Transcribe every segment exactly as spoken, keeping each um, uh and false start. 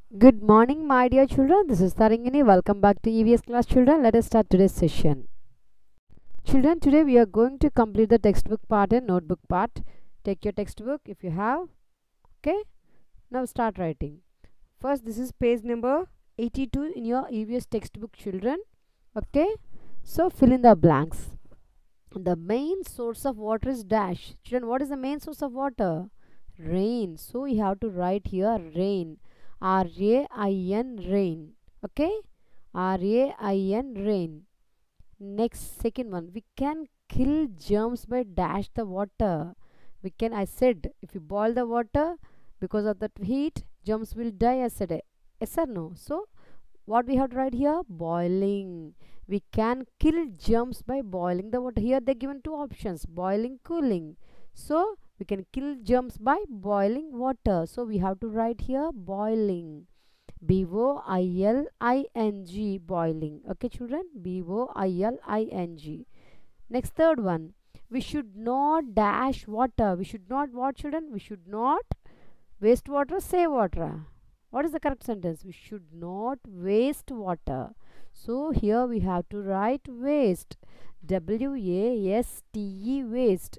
Good morning, my dear children. This is Taringini. Welcome back to E V S class, children. Let us start today's session. Children, today we are going to complete the textbook part and notebook part. Take your textbook if you have. Okay. Now start writing. First, this is page number eighty-two in your E V S textbook, children. Okay. So fill in the blanks. The main source of water is dash. Children, what is the main source of water? Rain. So we have to write here rain. R A I N, rain. Okay. R A I N, rain. Next, second one, we can kill germs by dash the water. We can, I said, if you boil the water, because of that heat, germs will die. I said, yes or no? So what we have to write here? Boiling. We can kill germs by boiling the water. Here they given two options, boiling, cooling. So we can kill germs by boiling water. So we have to write here boiling. B O I L I N G, boiling. Okay, children? B O I L I N G. Next, third one. We should not dash water. We should not what, children? We should not waste water, save water. What is the correct sentence? We should not waste water. So here we have to write waste. W A S T E, waste.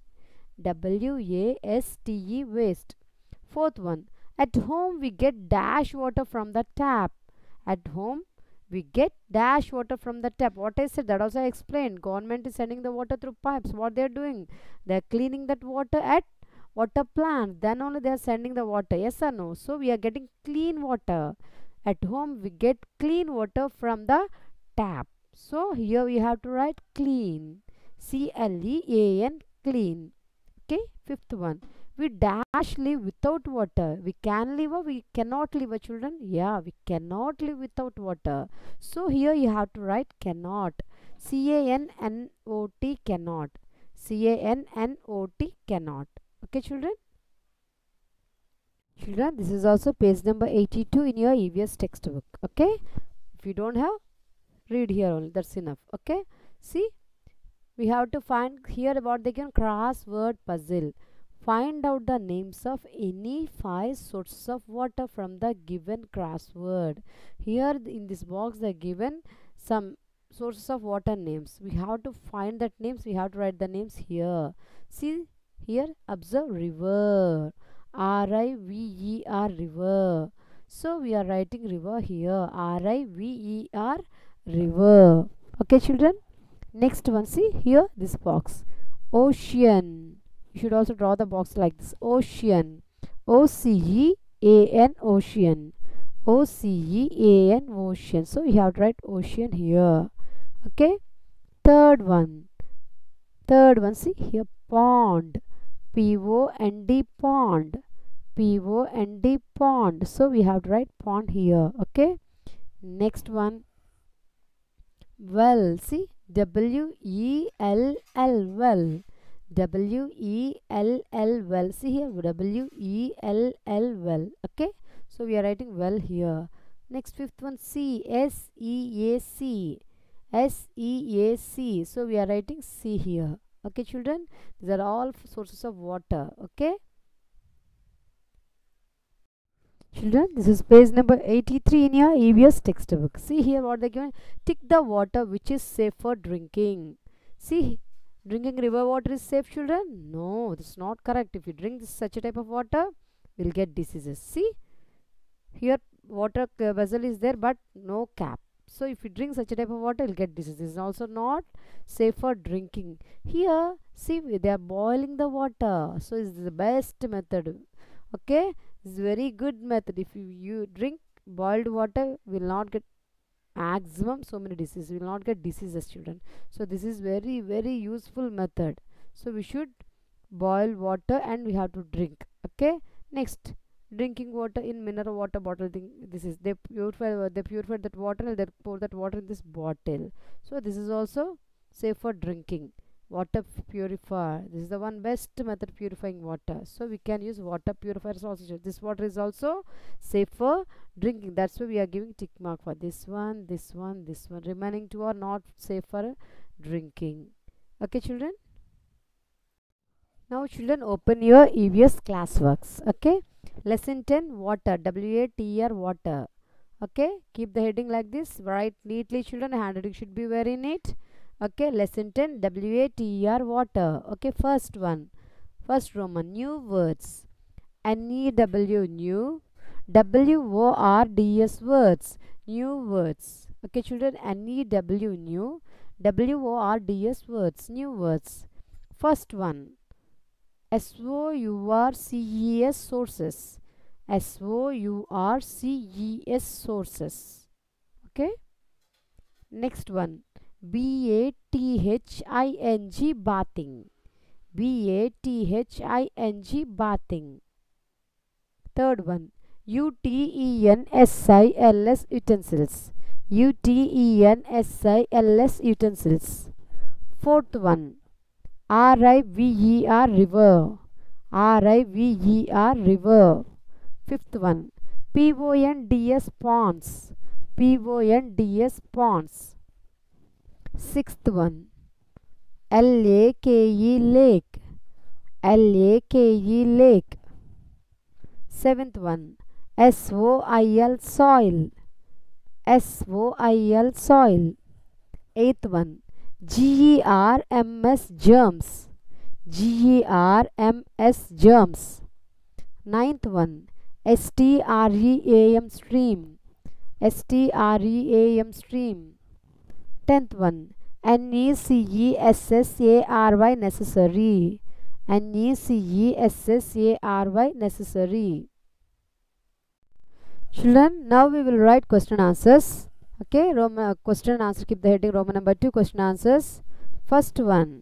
W A S T E, waste. Fourth one. At home we get dash water from the tap. At home we get dash water from the tap. What I said, that also I explained. Government is sending the water through pipes. What they are doing? They are cleaning that water at water plant. Then only they are sending the water. Yes or no? So we are getting clean water. At home we get clean water from the tap. So here we have to write clean. C L E A N, clean. Okay. Fifth one. We dash live without water. We can live or we cannot live, uh, children? Yeah, we cannot live without water. So here you have to write cannot. C A N N O T, cannot. C A N N O T, cannot. Okay, children? Children, this is also page number eighty-two in your E V S textbook. Okay? If you don't have, read here only. That's enough. Okay? See? We have to find here about the crossword puzzle. Find out the names of any five sources of water from the given crossword. Here in this box they are given some sources of water names. We have to find that names. We have to write the names here. See here, observe river. R I V E R, river. So we are writing river here. R I V E R, river. Okay, children? Next one, see here, this box. Ocean. You should also draw the box like this. Ocean. O C E A N, ocean. O C E A N, ocean. So you have to write ocean here. Okay. Third one. Third one, see here, pond. P O N D, pond. P O N D, pond. So we have to write pond here. Okay. Next one. Well. See, W E L L, well. W E L L, well. See here, W E L L, well. Okay. So we are writing well here. Next, fifth one, C. S E A C. S E A C. So we are writing C here. Okay, children. These are all sources of water. Okay. Children, this is page number eighty-three in your E V S textbook. See here what they given. Tick the water which is safe for drinking. See, drinking river water is safe, children? No, that's not correct. If you drink this, such a type of water, we'll get diseases. See, here water vessel is there but no cap. So if you drink such a type of water, you'll get diseases. It's also not safe for drinking. Here, see, they are boiling the water. So it's the best method. Okay, it's very good method. If you, you drink boiled water, will not get maximum so many diseases. Will not get diseases, children. So this is very very useful method. So we should boil water and we have to drink. Okay. Next, drinking water in mineral water bottle thing. This is they purify they purify that water and they pour that water in this bottle. So this is also safe for drinking. Water purifier, this is the one best method purifying water. So we can use water purifiers also. This water is also safe for drinking. That's why we are giving tick mark for this one, this one, this one. Remaining two are not safe for drinking. Okay, children? Now children, open your E V S classworks. Okay. Lesson ten, water. W A T E R, water. Okay, keep the heading like this. Write neatly, children. Handwriting should be very neat. Okay, lesson ten, W A T E R, water. Okay, first one, first Roman, new words. N E W, new. W O R D S, words, new words. Okay, children, N E W, new. W O R D S, words, new words. First one, S O U R C E S, sources. S O U R C E S, sources. Okay. Next one, B A T H I N G, bathing. B A T H I N G, bathing. Third one, U T E N S I L S, utensils. U T E N S I L S, utensils. Fourth one, R I V E R, river. R I V E R, river. Fifth one, P O N D S, ponds. P O N D S, ponds. Sixth one, L A K E, lake. L A K E, lake. Seventh one, S O I L, soil. S O I L, soil. Eighth one, G E R M S, germs. G E R M S, germs. Ninth one, S T R E A M, stream. S T R E A M, stream. Tenth one, N E C E S S A R Y, necessary. N E C E S S A R Y, necessary. Children, now we will write question answers. Okay, Roman question and answer, keep the heading Roman number two, question answers. First one,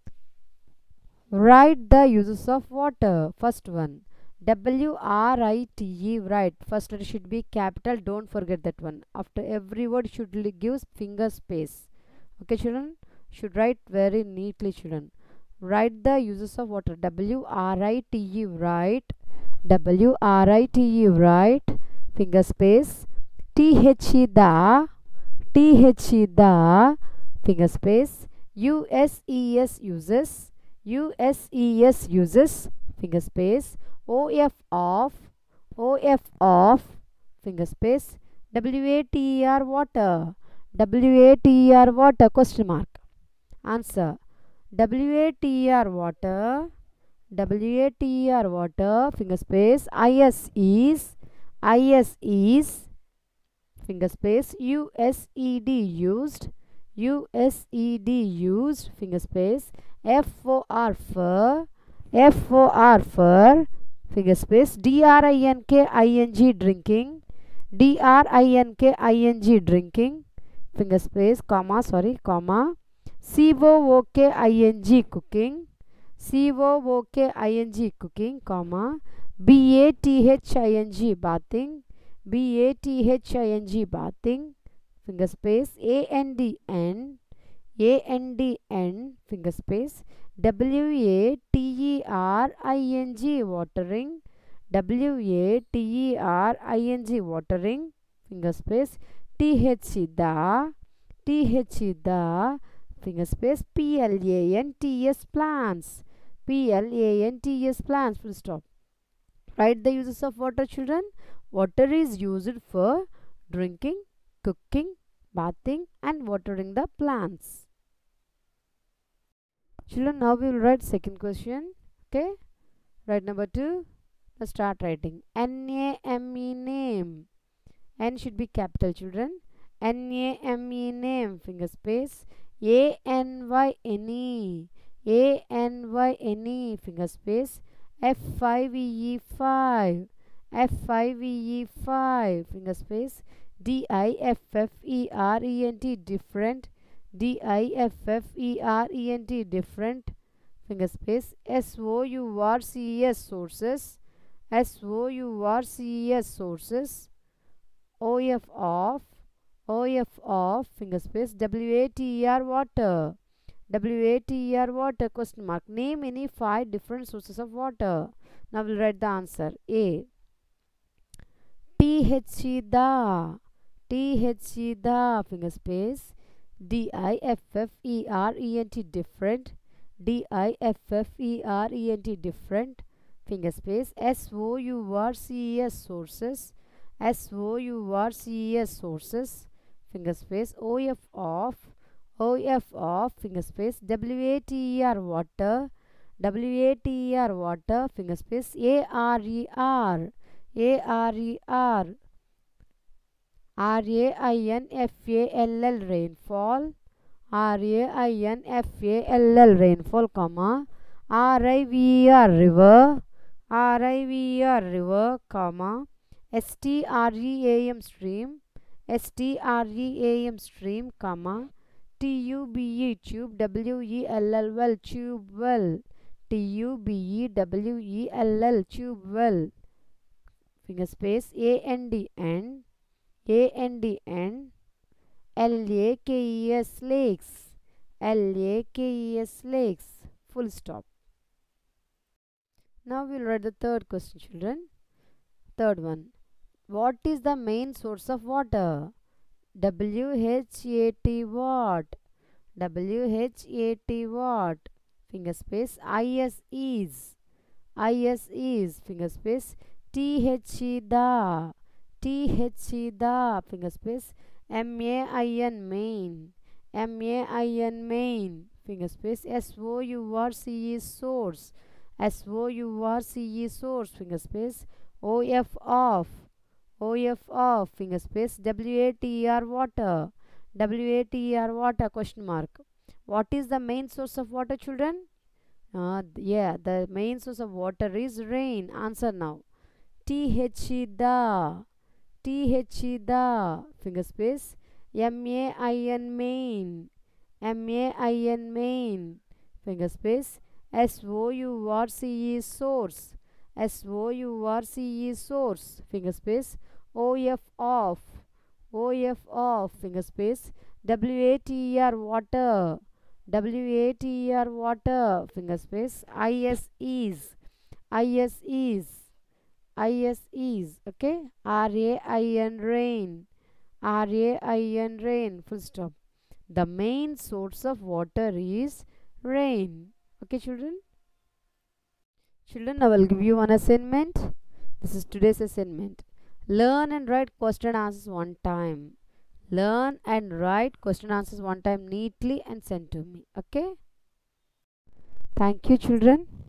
write the uses of water. First one, W R I T E, write. First letter should be capital, don't forget that one. After every word should give finger space. Okay, children, should write very neatly, children. Write the uses of water. W R I T E, write. W R I T E, write. Finger space. T H E, the. T H E, the. Finger space. U S E S, uses. U S E S, uses. Finger space. O F, of. O F, of. Finger space. W A T E R, water. W A T E R, water, question mark. Answer, W A T E R, water. W A T E R, water. Finger space. I S is. I S is. Finger space. U S E D, used. U S E D, used. Finger space. F O R, for. F O R, for. Finger space. D R I N K I N G, drinking. D R I N K I N G, drinking. Finger space, comma, sorry, comma. C O O K I N G, cooking. C O O K I N G, cooking, comma. B A T H I N G, bathing. B A T H I N G, bathing. Finger space. A N D N. A N D N, finger space. W A T E R I N G, watering. W A T E R I N G, watering. Finger space. T H E, the. T H E, the. Finger space. P L A N T S, plants. P L A N T S, plants. Full stop. Write the uses of water, children. Water is used for drinking, cooking, bathing, and watering the plants. Children, now we will write second question. Okay, write number two. Let's start writing. N A M E, name. N should be capital, children. N A M E, name, finger space. A N Y, any. A N Y, any, finger space. F five E E, five. F five E E, five, finger space. D I F F E R E N T, different. D I F F E R E N T, different, finger space. S O U R C E S, sources. S O U R C E S, sources. O F, of. O F, of, finger space. W A T E R, water. W A T E R, water, question mark. Name any five different sources of water. Now we'll write the answer. A. T H E, the. T H E, the, finger space. D I F F E R E N T, different. D I F F E R E N T, different, finger space. S O U R C E S, sources. S O U R C E S, sources, finger space. O F of, O F of, finger space. W A T E R, water, W A T E R, water, finger space. A R E R, A R E R, R A I N F A L L, rainfall, R A I N F A L L, rainfall, comma. R I V E R, river, R I V E R, river, comma. S T R E A M, stream, S T R E A M, stream, comma. T U B E, tube, W E L L, well, tube, well, T U B E W E L L, tube, well, finger space. A N D, end, A N D, end. L A K E S, lakes, L A K E S, lakes, full stop. Now we'll write the third question, children. Third one. What is the main source of water? W H A T, watt, W H A T, watt, finger space. I S is, I S is, finger space. T H E, the, T H E, the, finger space. M A I N, main, M A I N, main, finger space. S O U R C E, source, S O U R C E, source, finger space. O F of, O F of, finger space. W A T E R, water, W A T E R, water, question mark. What is the main source of water, children? Uh, yeah, the main source of water is rain. Answer now. T H E, the, T H E, the, finger space. M A I N, main, M A I N, main, finger space. S O U R C E, source, S O U R C E, source, finger space. O F of, O F of, finger space. W A T E R, water, W A T E R, water, finger space. I S is, I S is, I S is, okay. R A I N, rain, R A I N, rain, full stop. The main source of water is rain. Okay, children? Children, I will give you one assignment. This is today's assignment. Learn and write question answers one time. Learn and write question answers one time neatly and send to me. Okay? Thank you, children.